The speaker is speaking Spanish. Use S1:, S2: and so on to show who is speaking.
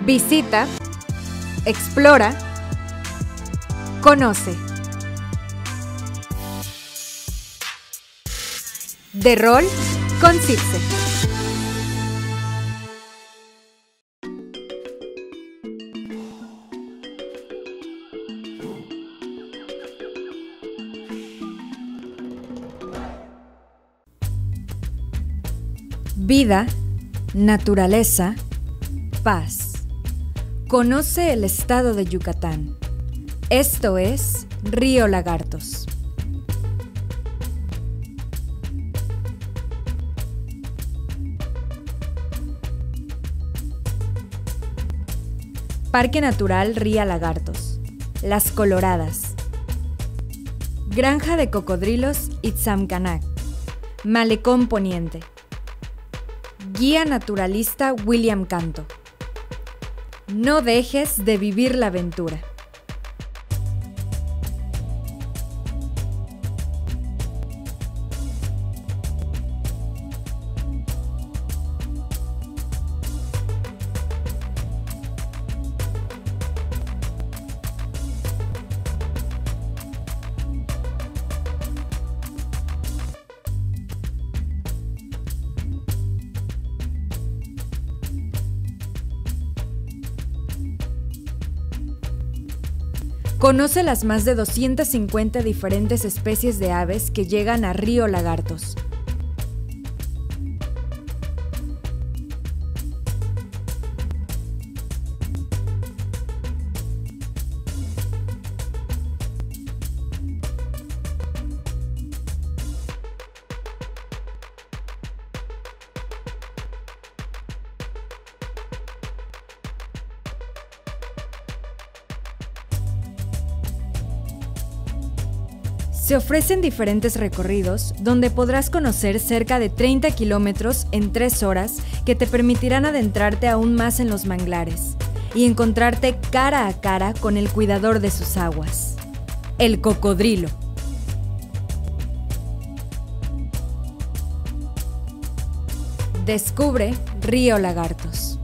S1: Visita, explora, conoce. De Rol con Circe. Vida, naturaleza, paz. Conoce el estado de Yucatán. Esto es Río Lagartos. Parque Natural Río Lagartos. Las Coloradas. Granja de Cocodrilos Itzamcanac. Malecón Poniente. Guía naturalista William Canto. No dejes de vivir la aventura. Conoce las más de 250 diferentes especies de aves que llegan a Río Lagartos. Se ofrecen diferentes recorridos donde podrás conocer cerca de 30 kilómetros en 3 horas que te permitirán adentrarte aún más en los manglares y encontrarte cara a cara con el cuidador de sus aguas, el cocodrilo. Descubre Río Lagartos.